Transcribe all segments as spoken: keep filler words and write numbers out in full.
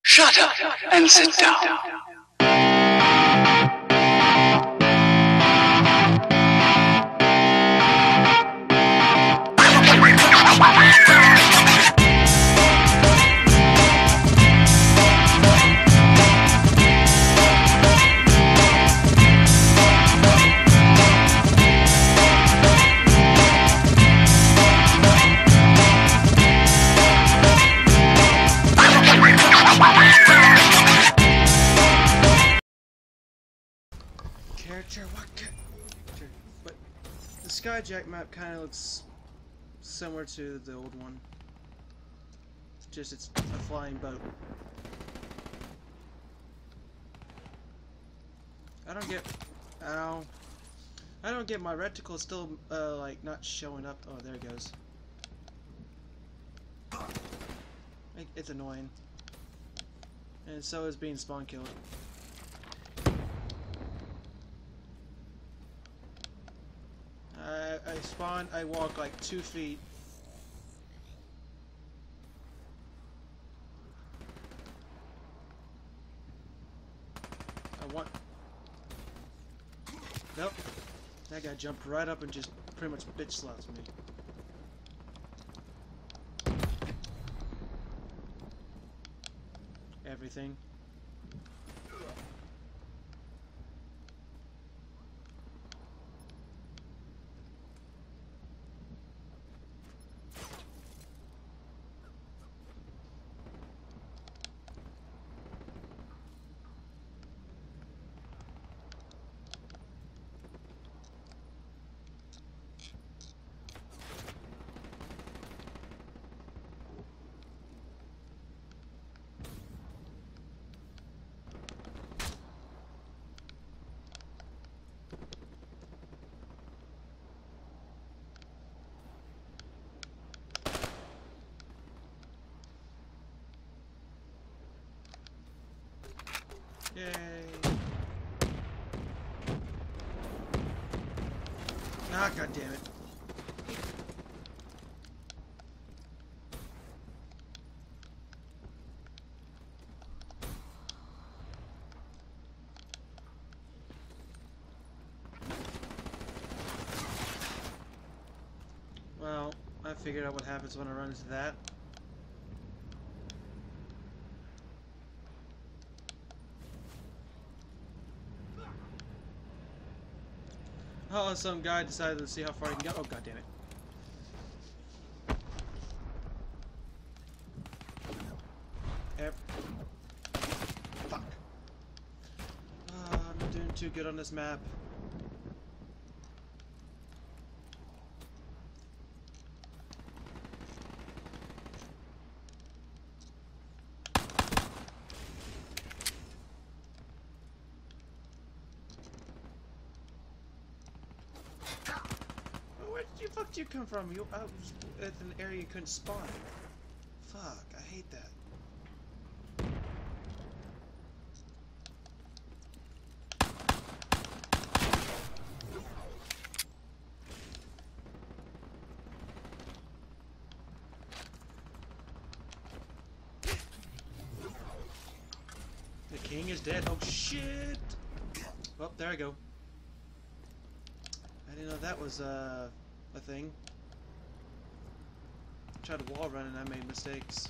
Shut up and sit down. Character, what character? But the Skyjack map kind of looks similar to the old one. Just it's a flying boat. I don't get. Ow. I don't get my reticle still uh, like not showing up. Oh, there it goes. It, it's annoying. And so is being spawn killed. I, I spawn, I walk like two feet. I want... Nope. That guy jumped right up and just pretty much bitch slaps me. Everything. Yay! Ah, god damn it! Well, I figured out what happens when I run into that. Oh, some guy decided to see how far he can go. Oh, god damn it. Yep. Fuck. Oh, I'm not doing too good on this map. Where did you fuck did you come from? You I was at an area you couldn't spawn. Fuck, I hate that. The king is dead. Oh shit! Well, there I go. I didn't know that was uh, a thing. I tried to wall run and I made mistakes.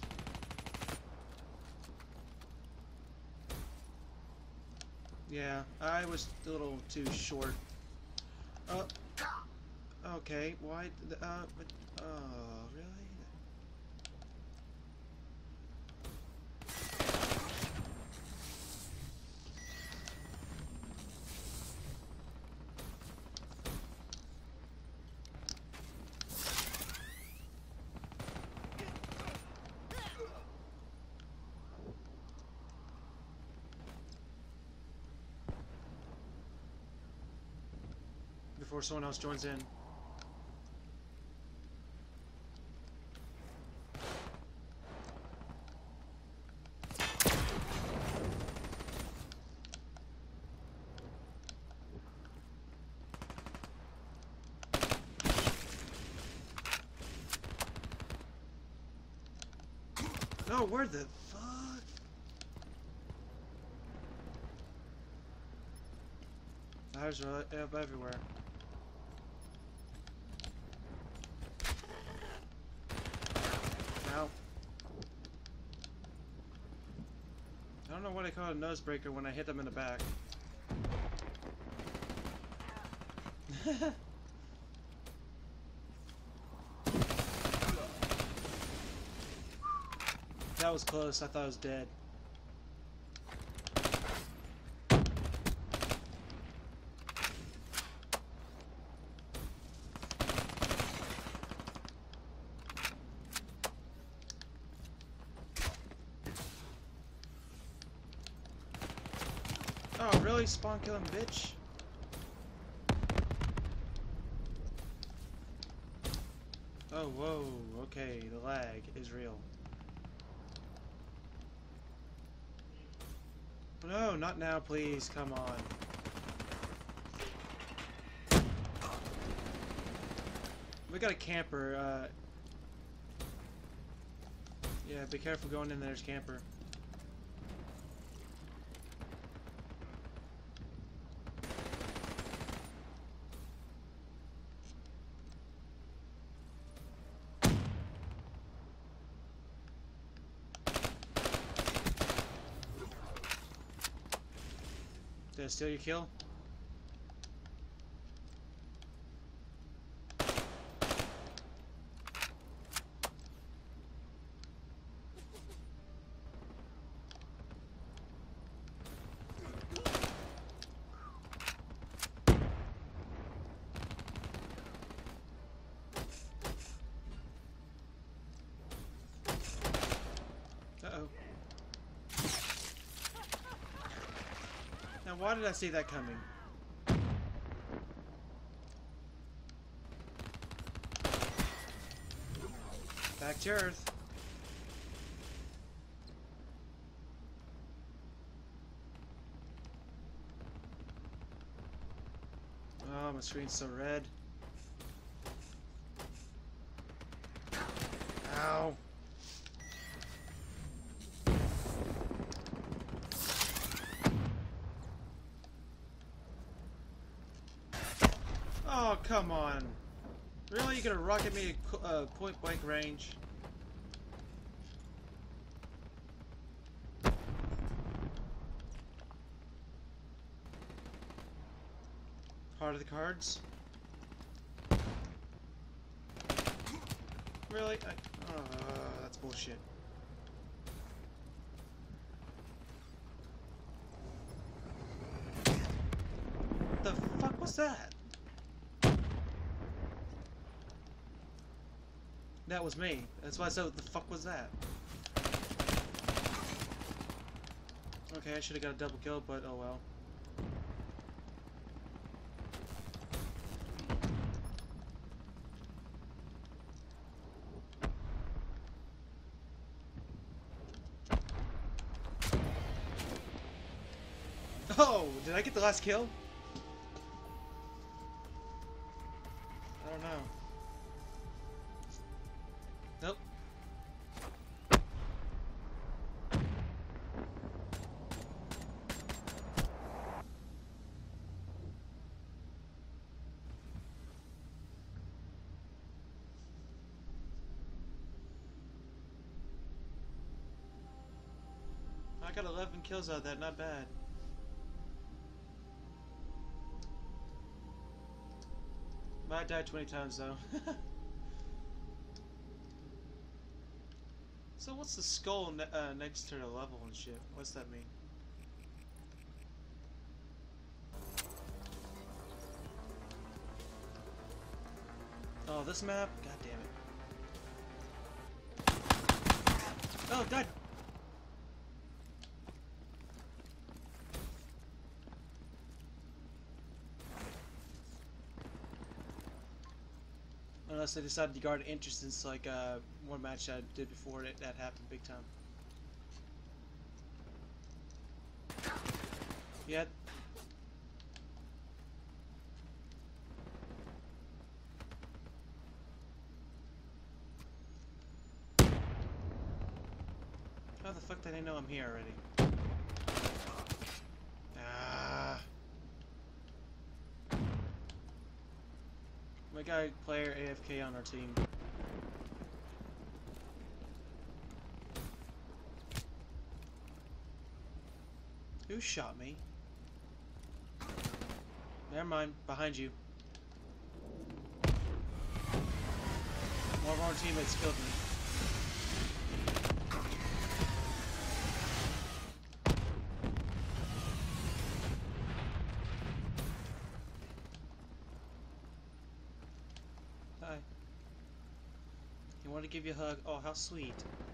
Yeah, I was a little too short. Uh, okay, why? The, uh, but, oh, really? Before someone else joins in. No, where the fuck? Ladders are up everywhere. Ow. I don't know what I call a nose breaker when I hit them in the back. That was close. I thought I was dead. Oh, really? Spawn killing bitch? Oh, whoa. Okay, the lag is real. No, not now, please. Come on. We got a camper. Uh, yeah, be careful going in there's camper. Did I steal your kill? Uh-oh. Now, why did I see that coming? Back to Earth. Oh, my screen's so red. Ow. Oh, come on. Really? You gonna rocket me at uh, point blank range? Part of the cards? Really? I, oh, that's bullshit. The fuck was that? That was me. That's why I said, what the fuck was that? Okay, I should have got a double kill, but oh well. Oh, did I get the last kill? I don't know. Nope. I got eleven kills out of that, not bad. Might die twenty times though. So what's the skull ne uh, next to the level and shit? What's that mean? Oh, this map? God damn it. Oh, God! Unless I decided to guard entrance like uh, one match I did before that, that happened big time. Yeah. How the fuck did I know I'm here already? Ah. We got a player A F K on our team. Who shot me? Never mind, behind you. One of our teammates killed me. Hi. He wanted to give you a hug. Oh, how sweet.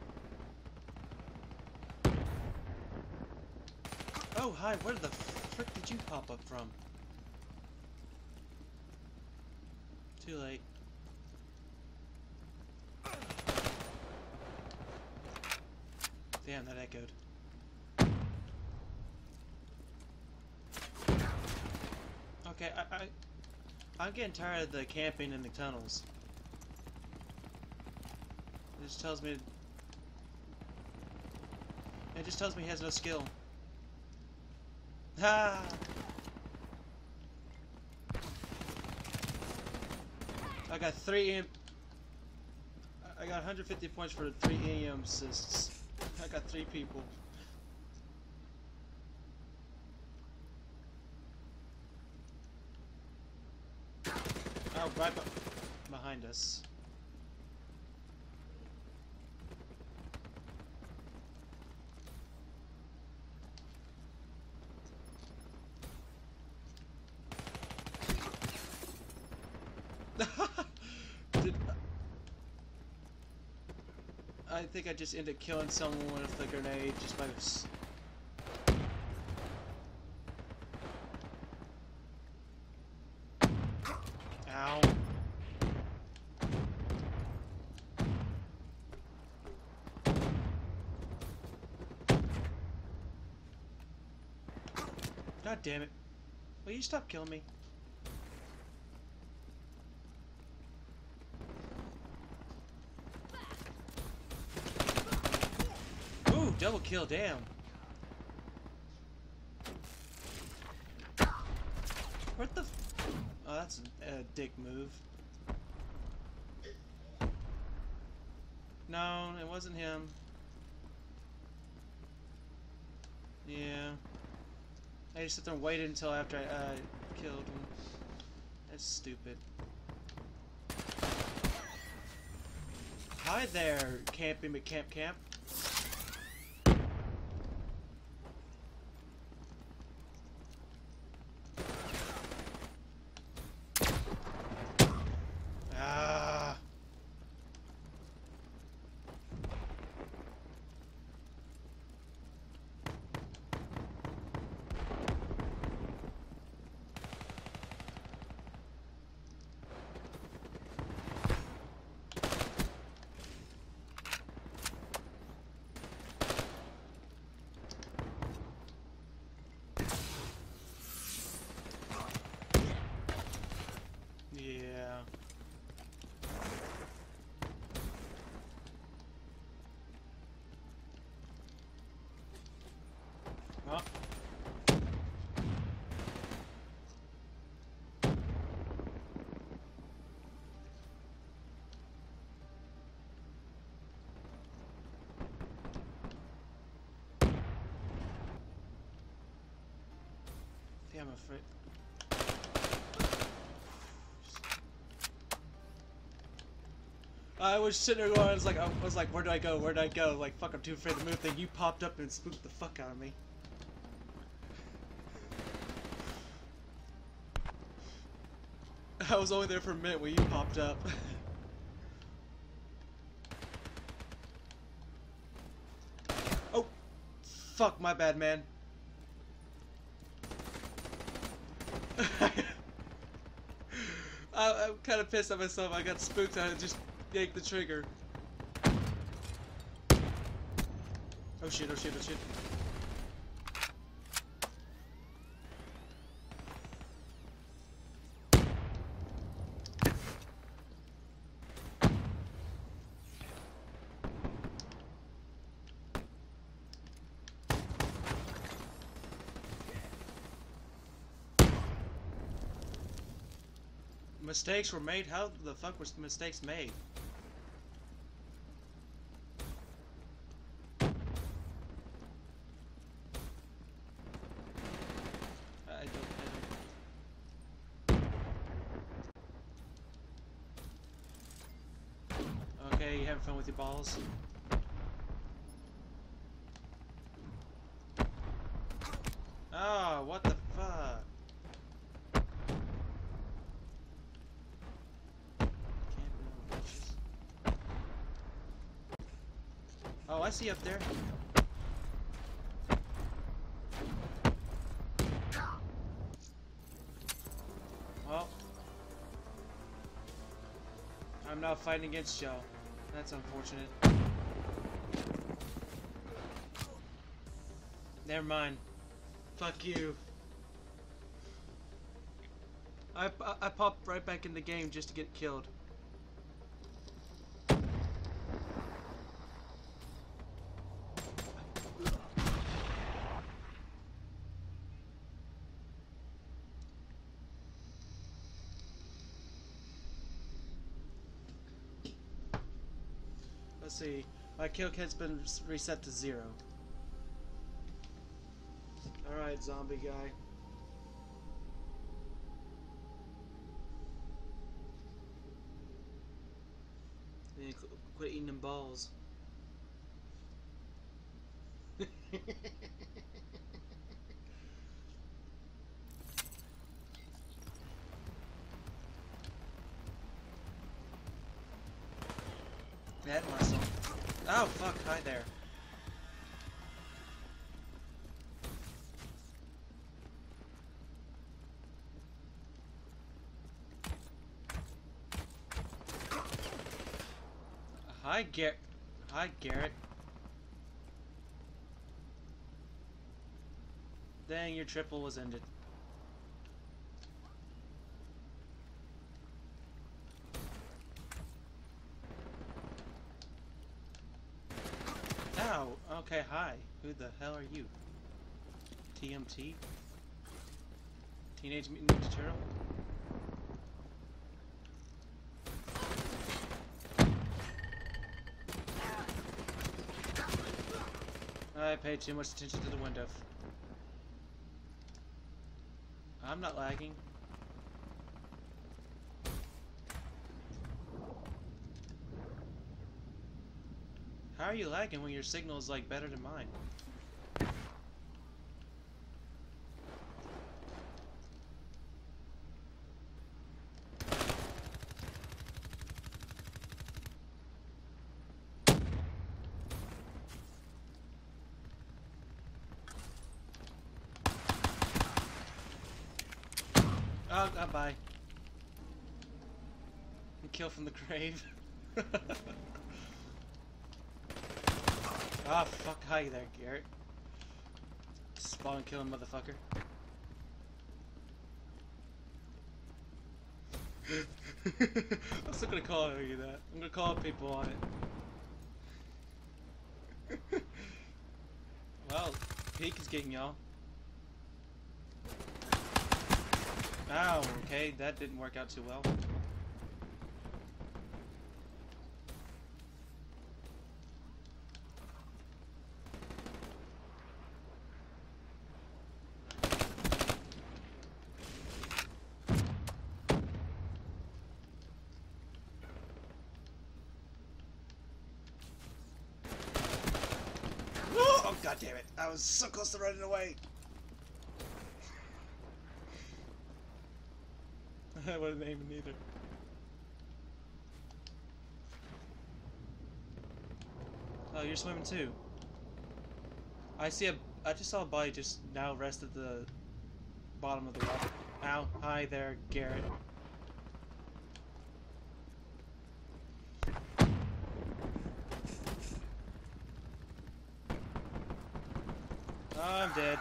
Oh, hi, where the frick did you pop up from? Too late. Damn, that echoed. Okay, I, I, I'm getting tired of the camping in the tunnels. It just tells me... It just tells me he has no skill. Ha! I got three imp. I got one hundred fifty points for three E M assists. I got three people. Oh, right be behind us. Did, I think I just ended up killing someone with a grenade just by this. Ow. God damn it. Will you stop killing me? Ooh, double kill, damn. What the f- Oh, that's a, a dick move. No, it wasn't him. Yeah. I just sit there and waited until after I uh, killed him. That's stupid. Hi there, Campy McCamp Camp. Ah. Yeah. Well. Yeah, I'm afraid. I was sitting there going, I was like, I was like, where do I go? Where do I go? Like, fuck, I'm too afraid to move. Then you popped up and spooked the fuck out of me. I was only there for a minute when you popped up. Oh, fuck, my bad, man. I, I'm kind of pissed at myself. I got spooked. I just yanked the trigger. Oh shit! Oh shit! Oh shit! Mistakes were made? How the fuck were mistakes made? I don't, I don't... Okay, you having fun with your balls? Oh, what the fuck? Oh, I see up there. Well, I'm now fighting against y'all. That's unfortunate. Never mind. Fuck you. I, I, I popped right back in the game just to get killed. Let's see. My kill count's been reset to zero. Alright, zombie guy. Yeah, qu quit eating them balls. That muscle. Oh fuck, hi there. Hi, Garrett. Hi, Garrett. Dang, your triple was ended. Ow. Okay, hi. Who the hell are you? T M T? Teenage Mutant Ninja Turtle? I paid too much attention to the window. I'm not lagging. How are you lagging when your signal is like better than mine? Oh, uh, bye. Kill from the grave. Ah, oh, fuck, hi there, Garrett. Spawn killing motherfucker. I'm still gonna call you that. I'm gonna call people on it. Well, Peak is getting y'all. Ow, okay, that didn't work out too well. Oh, god damn it. I was so close to running away. I wasn't aiming either. Oh, you're swimming too. I see a. I just saw a body just now rest at the bottom of the water. Ow. Hi there, Garrett. Oh, I'm dead.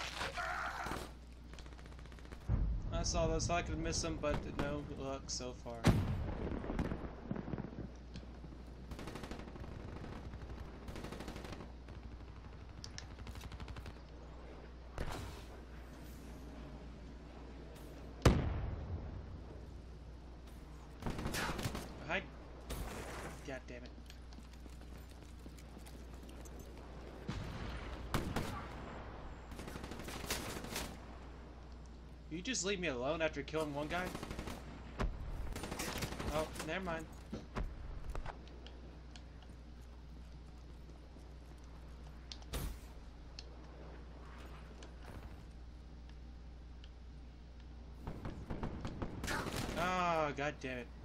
I saw those, thought I could miss them, but no luck so far. You just leave me alone after killing one guy? Oh, never mind. Oh, god damn it.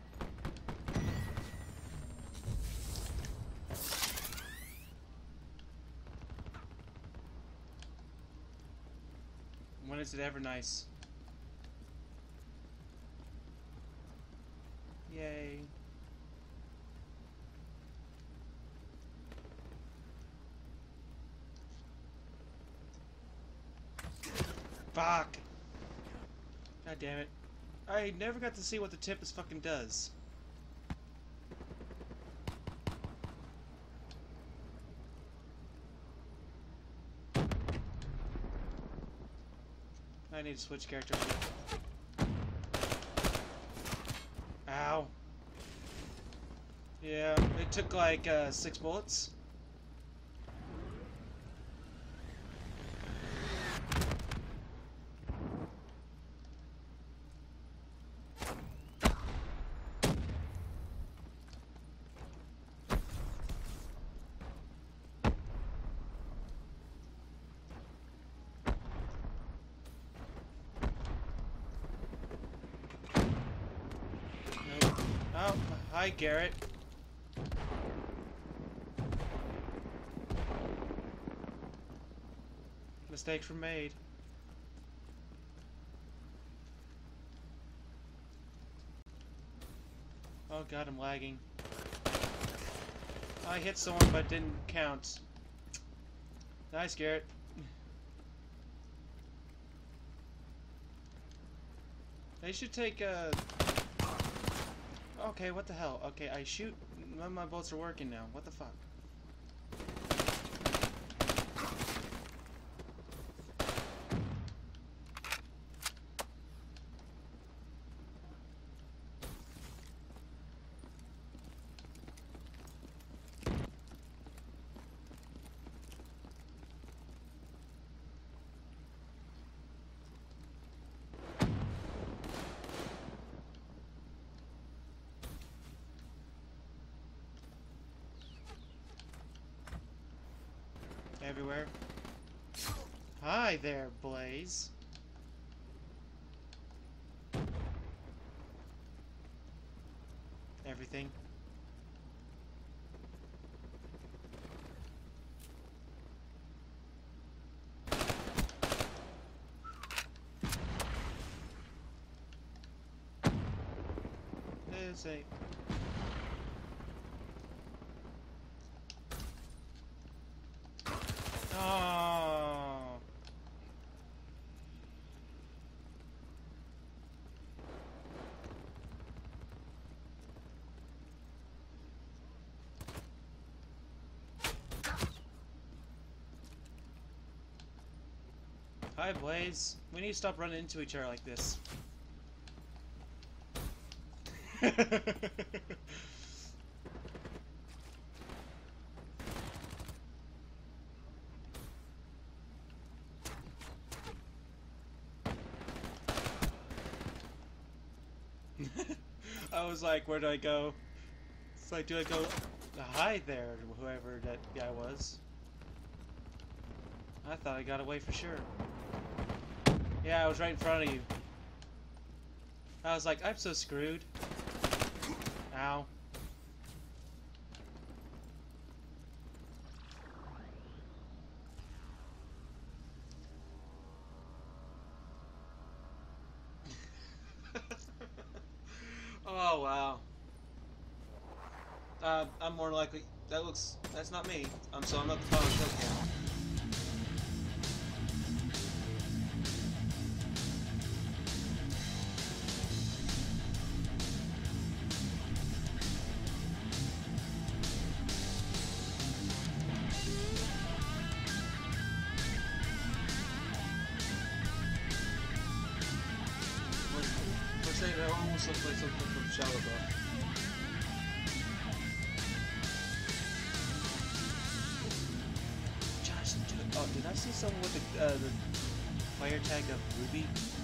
When is it ever nice? Yay. Fuck! God damn it. I never got to see what the Tempest fucking does. I need to switch characters. Ow. Yeah, it took like uh, six bullets. Oh, hi, Garrett. Mistakes were made. Oh god, I'm lagging. I hit someone but didn't count. Nice, Garrett. They should take a... Okay, what the hell? Okay, I shoot. None of my bolts are working now. What the fuck? Everywhere. Hi there, Blaze. Everything. There's a... Oh. Hi, Blaze. We need to stop running into each other like this. I was like, where do I go? It's like, do I go hi there, whoever that guy was? I thought I got away for sure. Yeah, I was right in front of you. I was like, I'm so screwed. Ow. Oh, wow. Uh, I'm more likely... That looks... That's not me. I'm so I'm not the phone kill cam. That almost looks like something from Shadowbot. Josh, dude, oh, did I see someone with the, uh, the fire tag of Ruby?